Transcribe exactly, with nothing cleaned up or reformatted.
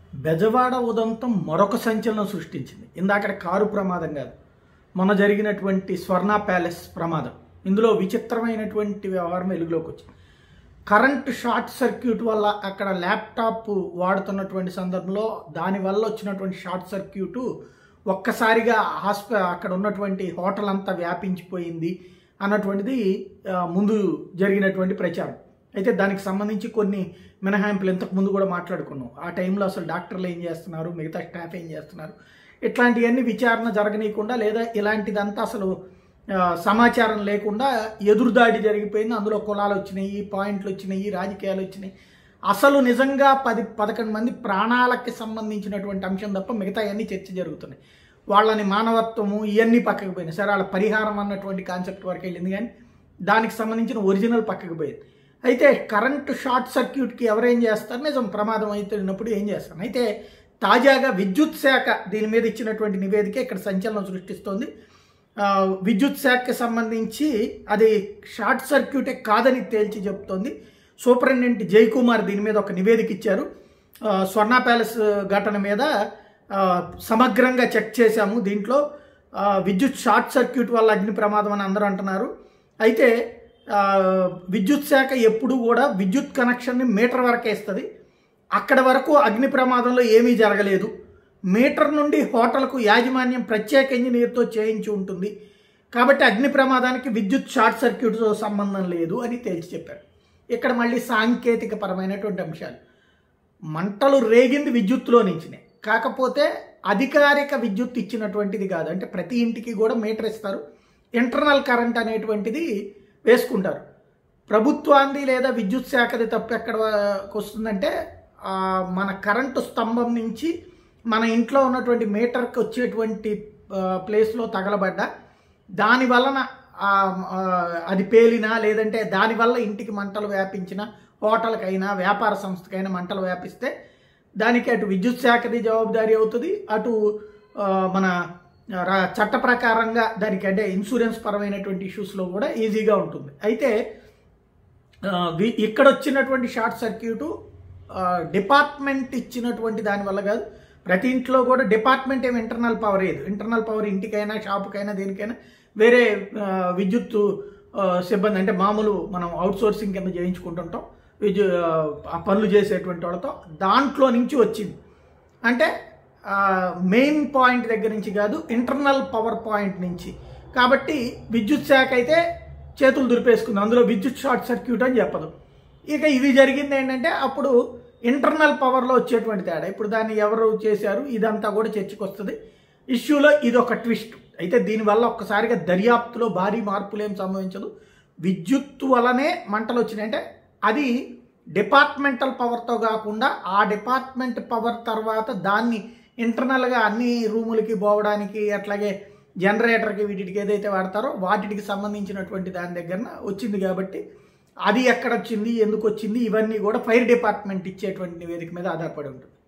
బెజవాడ ఉదంతం మరొక సంచలనం సృష్టించింది. ఇందాక కారు ప్రమాదం కాదు, మొన్న జరిగినటువంటి స్వర్ణ ప్యాలెస్ ప్రమాదం. ఇందులో విచిత్రమైనటువంటి వ్యవహారం వెలుగులోకి వచ్చింది. కరెంట్ షార్ట్ సర్క్యూట్ వల్ల అక్కడ ల్యాప్టాప్ వాడుతున్నటువంటి సందర్భంలో దానివల్ల వచ్చినటువంటి షార్ట్ సర్క్యూటు ఒక్కసారిగా హాస్ప అక్కడ ఉన్నటువంటి హోటల్ అంతా వ్యాపించిపోయింది అన్నటువంటిది ముందు జరిగినటువంటి ప్రచారం. అయితే దానికి సంబంధించి కొన్ని మినహాయింపులు ఇంతకు ముందు కూడా మాట్లాడుకున్నాం. ఆ టైంలో అసలు డాక్టర్లు ఏం చేస్తున్నారు, మిగతా స్టాఫ్ ఏం చేస్తున్నారు, ఇట్లాంటివన్నీ విచారణ జరగనీయకుండా లేదా ఇలాంటిదంతా అసలు సమాచారం లేకుండా ఎదురుదాడి జరిగిపోయింది. అందులో కులాలు వచ్చినాయి, పాయింట్లు వచ్చినాయి, రాజకీయాలు వచ్చినాయి. అసలు నిజంగా పది పదకొండు మంది ప్రాణాలకి సంబంధించినటువంటి అంశం తప్ప మిగతా అన్నీ చర్చ జరుగుతున్నాయి. వాళ్ళని మానవత్వము ఇవన్నీ పక్కకు పోయినాయి. సరే, వాళ్ళ పరిహారం అన్నటువంటి కాన్సెప్ట్ వరకు వెళ్ళింది, కానీ దానికి సంబంధించిన ఒరిజినల్ పక్కకు పోయింది. అయితే కరెంటు షార్ట్ సర్క్యూట్కి ఎవరేం చేస్తారు, నిజం ప్రమాదం అవుతున్నప్పుడు ఏం చేస్తారు. అయితే తాజాగా విద్యుత్ శాఖ దీని మీద ఇచ్చినటువంటి నివేదిక ఇక్కడ సంచలనం సృష్టిస్తోంది. విద్యుత్ శాఖకి సంబంధించి అది షార్ట్ సర్క్యూటే కాదని తేల్చి చెప్తోంది. సూపరింటెండెంట్ జయకుమార్ దీని మీద ఒక నివేదిక ఇచ్చారు. స్వర్ణ ప్యాలెస్ ఘటన మీద సమగ్రంగా చెక్ చేశాము, దీంట్లో విద్యుత్ షార్ట్ సర్క్యూట్ వల్ల అగ్ని ప్రమాదం అని అందరూ అంటున్నారు. అయితే విద్యుత్ శాఖ ఎప్పుడు కూడా విద్యుత్ కనెక్షన్ని మీటర్ వరకే ఇస్తుంది. అక్కడ వరకు అగ్ని ప్రమాదంలో ఏమీ జరగలేదు. మీటర్ నుండి హోటల్కు యాజమాన్యం ప్రత్యేక ఇంజనీర్తో చేయించి ఉంటుంది కాబట్టి అగ్ని ప్రమాదానికి విద్యుత్ షార్ట్ సర్క్యూట్తో సంబంధం లేదు అని తేల్చి చెప్పారు. ఇక్కడ మళ్ళీ సాంకేతిక పరమైనటువంటి అంశాలు. మంటలు రేగింది విద్యుత్తులో నుంచినే, కాకపోతే అధికారిక విద్యుత్ ఇచ్చినటువంటిది కాదు. అంటే ప్రతి ఇంటికి కూడా మీటర్ ఇస్తారు, ఇంటర్నల్ కరెంట్ అనేటువంటిది వేసుకుంటారు. ప్రభుత్వాన్ని లేదా విద్యుత్ శాఖది తప్పు ఎక్కడికి వస్తుందంటే మన కరెంటు స్తంభం నుంచి మన ఇంట్లో ఉన్నటువంటి మీటర్కి వచ్చేటువంటి ప్లేస్లో తగలబడ్డ దాని వలన అది పేలినా లేదంటే దానివల్ల ఇంటికి మంటలు వ్యాపించిన, హోటల్కైనా వ్యాపార సంస్థకైనా మంటలు వ్యాపిస్తే దానికి అటు విద్యుత్ శాఖది జవాబుదారీ అవుతుంది, అటు మన చట్ట ప్రకారంగా దానికి అంటే ఇన్సూరెన్స్ పరమైనటువంటి ఇష్యూస్లో కూడా ఈజీగా ఉంటుంది. అయితే ఇక్కడ వచ్చినటువంటి షార్ట్ సర్క్యూటు డిపార్ట్మెంట్ ఇచ్చినటువంటి దానివల్ల కాదు. ప్రతి ఇంట్లో కూడా డిపార్ట్మెంట్ ఏమి ఇంటర్నల్ పవర్ లేదు. ఇంటర్నల్ పవర్ ఇంటికైనా షాపుకైనా దేనికైనా వేరే విద్యుత్ సిబ్బంది అంటే మామూలు మనం అవుట్సోర్సింగ్ కింద చేయించుకుంటుంటాం విద్యు ఆ పనులు చేసేటువంటి వాళ్ళతో, దాంట్లో నుంచి వచ్చింది. అంటే మెయిన్ పాయింట్ దగ్గర నుంచి కాదు, ఇంటర్నల్ పవర్ పాయింట్ నుంచి. కాబట్టి విద్యుత్ శాఖ అయితే చేతులు దులిపేసుకుంది, అందులో విద్యుత్ షార్ట్ సర్క్యూట్ అని చెప్పదు. ఇక ఇది జరిగింది ఏంటంటే అప్పుడు ఇంటర్నల్ పవర్లో వచ్చేటువంటి తేడా. ఇప్పుడు దాన్ని ఎవరు చేశారు ఇదంతా కూడా చర్చకు వస్తుంది. ఇష్యూలో ఇది ఒక ట్విస్ట్. అయితే దీనివల్ల ఒక్కసారిగా దర్యాప్తులో భారీ మార్పులు ఏం సంభవించదు. విద్యుత్తు వలనే మంటలు వచ్చినాయంటే అది డిపార్ట్మెంటల్ పవర్తో కాకుండా ఆ డిపార్ట్మెంట్ పవర్ తర్వాత దాన్ని ఇంటర్నల్గా అన్ని రూములకి పోవడానికి అట్లాగే జనరేటర్కి వీటికి ఏదైతే వాడతారో వాటికి సంబంధించినటువంటి దాని దగ్గర వచ్చింది. కాబట్టి అది ఎక్కడ వచ్చింది, ఎందుకు వచ్చింది, ఇవన్నీ కూడా ఫైర్ డిపార్ట్మెంట్ ఇచ్చేటువంటి నివేదిక మీద ఆధారపడి ఉంటుంది.